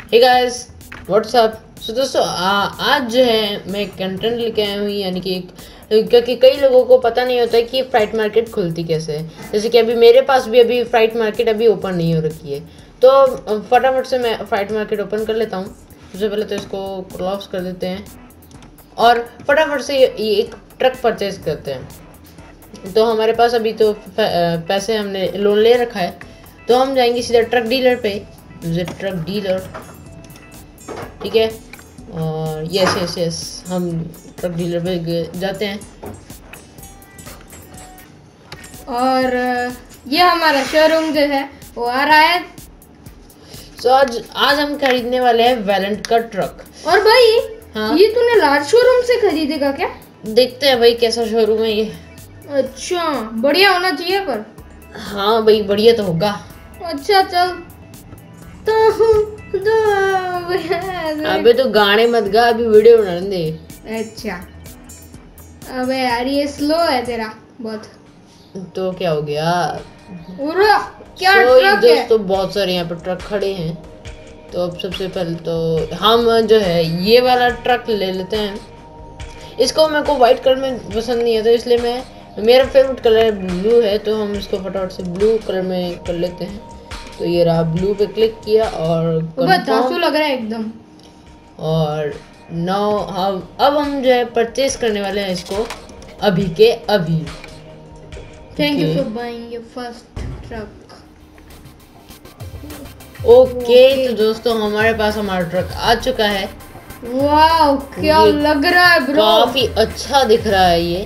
हे guys what's up. So दोस्तों आज जो है मैं कंटेंट लेके आया हूँ, यानी कि क्योंकि कई लोगों को पता नहीं होता है कि फ्राइट मार्केट खुलती कैसे है। जैसे कि अभी मेरे पास भी अभी फ्राइट मार्केट अभी ओपन नहीं हो रखी है, तो फटाफट से मैं फ्राइट मार्केट ओपन कर लेता हूँ। सबसे पहले तो इसको क्लोज कर देते हैं और फटाफट से ये एक ट्रक परचेज करते हैं। तो हमारे पास अभी तो पैसे हमने लोन ले रखा है, तो हम जाएंगे सीधा ट्रक डीलर पे। ट्रक डीलर, ठीक है। और यस यस यस हम ट्रक डीलर पे जाते हैं। और ये हमारा शोरूम जो है वो आ रहा है। तो आज हम खरीदने वाले हैं वैलेंट का ट्रक। और भाई हाँ? ये तूने लार्ज शोरूम से खरीदेगा क्या? देखते हैं भाई कैसा शोरूम है ये। अच्छा, बढ़िया होना चाहिए पर। हाँ भाई बढ़िया तो होगा। अच्छा चल तो अबे तो गाने मत गा, अभी वीडियो बनाने दे। अच्छा, अबे यार ये स्लो है तेरा बहुत। तो क्या हो गया? उरा, क्या So, ट्रक है? दोस्तों बहुत सारे यहाँ पर ट्रक खड़े हैं, तो अब सबसे पहले तो हम जो है ये वाला ट्रक ले लेते हैं। इसको मेरे को वाइट कलर में पसंद नहीं है, तो इसलिए मेरा फेवरेट कलर ब्लू है, तो हम इसको फटाफट से ब्लू कलर में कर लेते हैं। तो ये रहा, ब्लू पे क्लिक किया और धांसू लग रहा है एकदम। और नाउ अब हम जो है परचेज करने वाले हैं इसको अभी के अभी। Thank you for buying your first truck. Okay तो दोस्तों हमारे पास हमारा ट्रक आ चुका है। वाओ क्या लग रहा है ब्रो, काफी अच्छा दिख रहा है ये।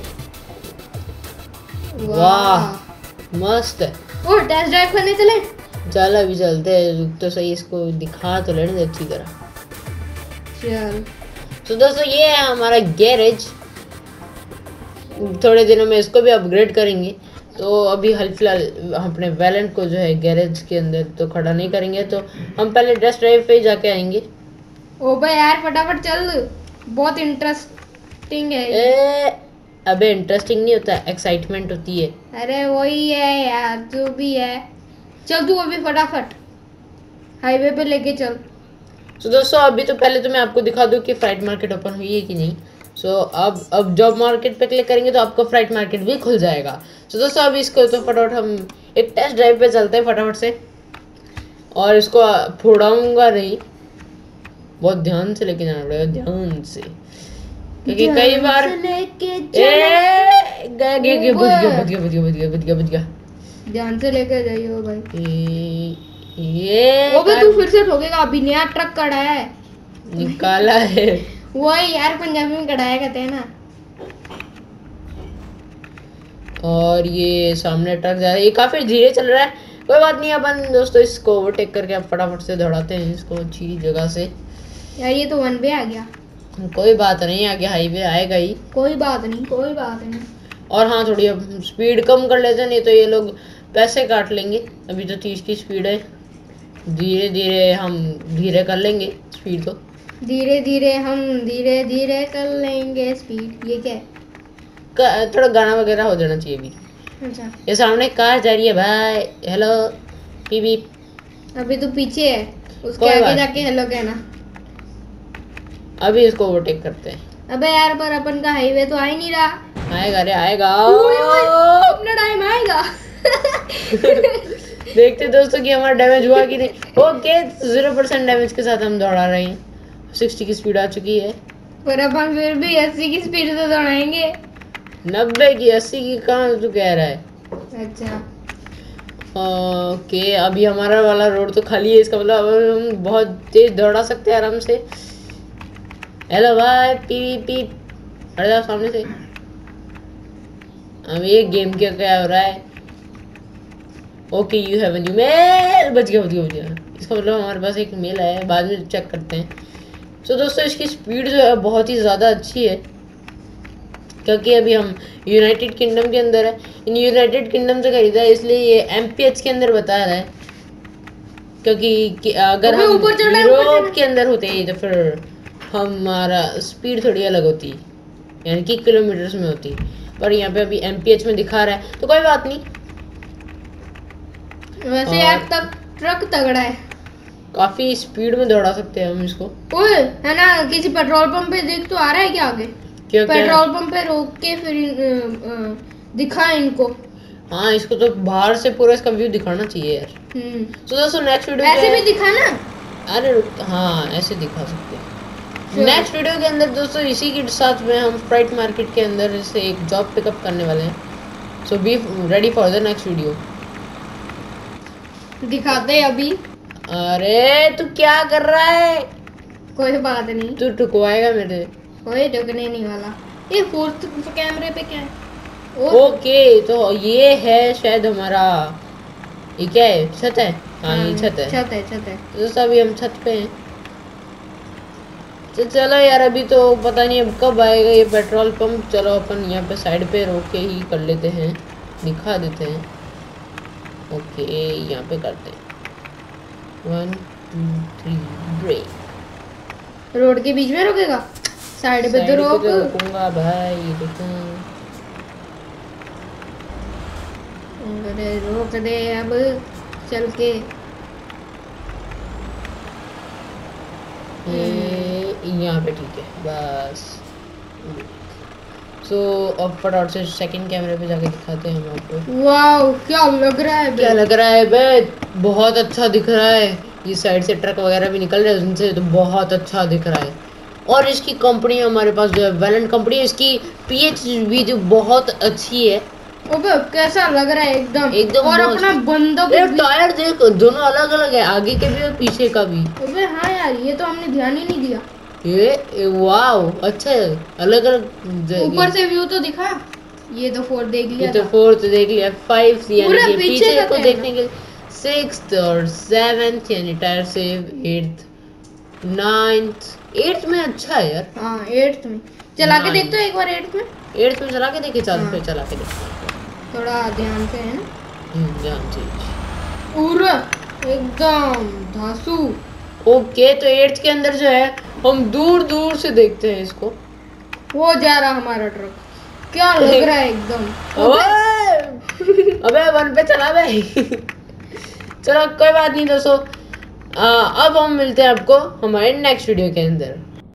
वाह मस्त है। ओ टेस्ट ड्राइव करने चले? चल अभी चलते हैं, रुक तो सही, इसको दिखा तो लेने दे अच्छी तरह। चल तो दोस्तों ये है हमारा गैरेज। थोड़े दिनों में इसको भी अपग्रेड करेंगे, तो अभी हाल फिलहाल अपने वैलेंट को जो है गैरेज के अंदर तो खड़ा नहीं करेंगे, तो हम पहले टेस्ट ड्राइव पे जाके आएंगे। ओ भाई यार फटाफट चल, बहुत इंटरेस्टिंग है। अबे इंटरेस्टिंग नहीं होता, एक्साइटमेंट होती है। अरे वही है यार, जो भी है। चल तू अभी फटाफट हाईवे पे लेके चल। तो दोस्तों अभी तो पहले तो मैं आपको दिखा दूं कि फ्राइट मार्केट ओपन हुई है कि नहीं। सो अब जॉब मार्केट पे क्लिक करेंगे तो आपको फ्राइट मार्केट भी खुल जाएगा। तो दोस्तों अभी इसको तो फटाफट हम एक टेस्ट ड्राइव पे चलते हैं फटाफट से, और इसको फोड़ाऊंगा नहीं, बहुत ध्यान से लेके जाना पड़ेगा, ध्यान से, क्योंकि कई बार ध्यान से लेके जाइयो भाई। ये वो भी तू फिर से ठोकेगा, अभी नया ट्रक कड़ा है निकाला है। वही यार पंजाबी में कढ़ाया कहते हैं ना। और ये सामने ट्रक जा रहा है, ये काफी धीरे चल रहा है, कोई बात नहीं। अपन दोस्तों इसको ओवरटेक करके आप फटाफट से दौड़ाते हैं इसको अच्छी जगह से। यार ये तो वन वे आ गया। कोई बात नहीं, आगे हाईवे आएगा ही। कोई बात नहीं, कोई बात नहीं। और हाँ थोड़ी अब स्पीड कम कर लेते हैं, नहीं तो ये लोग पैसे काट लेंगे। अभी तो 30 की स्पीड है, धीरे धीरे हम धीरे कर लेंगे स्पीड को। धीरे धीरे हम धीरे धीरे कर लेंगे स्पीड। ये क्या है? थोड़ा गाना वगैरह हो जाना चाहिए अभी। अच्छा ये सामने कार जा रही है भाई, हेलो पीपी। अभी तो पीछे है, उसके आगे जाके हेलो कहना। अभी इसको ओवरटेक करते हैं। अबे यार पर अपन का हाईवे तो आ ही नहीं रहा। आएगा रे आएगा, अपना टाइम आएगा। देखते दोस्तों कि हमारा डैमेज हुआ कि नहीं। ओके 0% डैमेज के साथ हम दौड़ा रहे हैं, 60 की स्पीड आ चुकी है। पर अपन फिर भी 80 की स्पीड से दौड़ाएंगे। 90 की 80 की कहाँ तू कह रहा है? अच्छा ओके अभी हमारा वाला रोड तो खाली है, इसका मतलब अब हम बहुत तेज दौड़ा सकते हैं आराम से। हेलो भाई पी पी, हट जाओ सामने से। अब ये गेम क्या हो रहा है? Okay you have new mail, बच गया। इसका मतलब हमारे पास एक मेल है, बाद में चेक करते हैं। तो दोस्तों इसकी स्पीड जो है बहुत ही ज़्यादा अच्छी है, क्योंकि अभी हम यूनाइटेड किंगडम के अंदर है। इन यूनाइटेड किंगडम से खरीदा है, इसलिए ये एमपीएच के अंदर बता रहा है, क्योंकि अगर हम यूरोप के अंदर होते तो फिर हमारा स्पीड थोड़ी अलग होती, यानी कि किलोमीटर्स में होती, पर यहाँ पे अभी एमपीएच में दिखा रहा है, तो कोई बात नहीं। वैसे यार तक ट्रक तगड़ा है। काफी स्पीड में दौड़ा सकते हैं हम इसको। ओए है ना, किसी पेट्रोल पंप पे देख तो आ रहा है क्या आगे? क्या पेट्रोल पंप पे रोक के फिर दिखा इनको। हाँ, इसको तो बाहर से पूरा इसका व्यू दिखाना चाहिए यार। तो दोस्तों नेक्स्ट वीडियो ऐसे भी दिखा ना। अरे हाँ, ऐसे दिखा सकते हैं। नेक्स्ट वीडियो के अंदर दोस्तों इसी के साथ में हम फ्राइट मार्केट के अंदर से एक जॉब पिकअप करने वाले हैं। So be ready for the next video. दिखाते हैं अभी। अरे तू क्या कर रहा है? कोई बात नहीं, तू टुकवाएगा मेरे। कोई टुकने नहीं वाला। ये फोर्थ कैमरे पे क्या है? ओके, तो ये है शायद हमारा, ये क्या है, छत है? हाँ ये छत है। छत है, छत है। तो दोस्तों अभी हम छत पे हैं। तो चलो यार, अभी तो पता नहीं अब कब आएगा ये पेट्रोल पंप। चलो अपन यहाँ पे साइड पे रोक के ही कर लेते हैं, दिखा देते हैं। ओके, यहाँ पे करते हैं 1 2 3 ब्रेक। रोड के बीच में रुकेगा? साइड पे तो रोकूंगा भाई, देखो। अरे रोक दे अब चल के। यहाँ पे ठीक है बस। सो अब फटाफट से सेकंड कैमरे पे जाके दिखाते हैं हम आपको। वाओ, क्या लग रहा है? क्या लग रहा है बे? बहुत अच्छा दिख रहा है। ये साइड से ट्रक वगैरह भी निकल रहे हैं उनसे, तो बहुत अच्छा दिख रहा है। और इसकी कंपनी हमारे पास जो है वेलेंट कंपनी है, इसकी पीएच भी जो बहुत अच्छी है। ओबे कैसा लग रहा है? एकदम। और अपना बंदा टायर देख, दोनों अलग अलग है, आगे के भी और पीछे का भी। ओबे हाँ यार, ये तो हमने ध्यान ही नहीं दिया। ये वाओ, अच्छा है, अलग अलग। ऊपर से व्यू तो दिखा। ये तो 4 देख लिया, ये तो 4 देख लिया। 5 यानी कि पीछे को देखने के लिए 6th और 7th यानी टायर से 8th 9th 8th में अच्छा है यार। हाँ 8th में चला के देख तो एक बार। 8th में चला के देखे। चल पे चला के देख, थोड़ा ध्यान से है ना। ध्यान से पूरा एकदम धांसू। ओके, तो 8th के अंदर जो है हम दूर दूर से देखते हैं इसको। वो जा रहा हमारा ट्रक, क्या लग रहा है एकदम। अबे 1 पे चला भाई। चलो कोई बात नहीं दोस्तों, अब हम मिलते हैं आपको हमारे नेक्स्ट वीडियो के अंदर।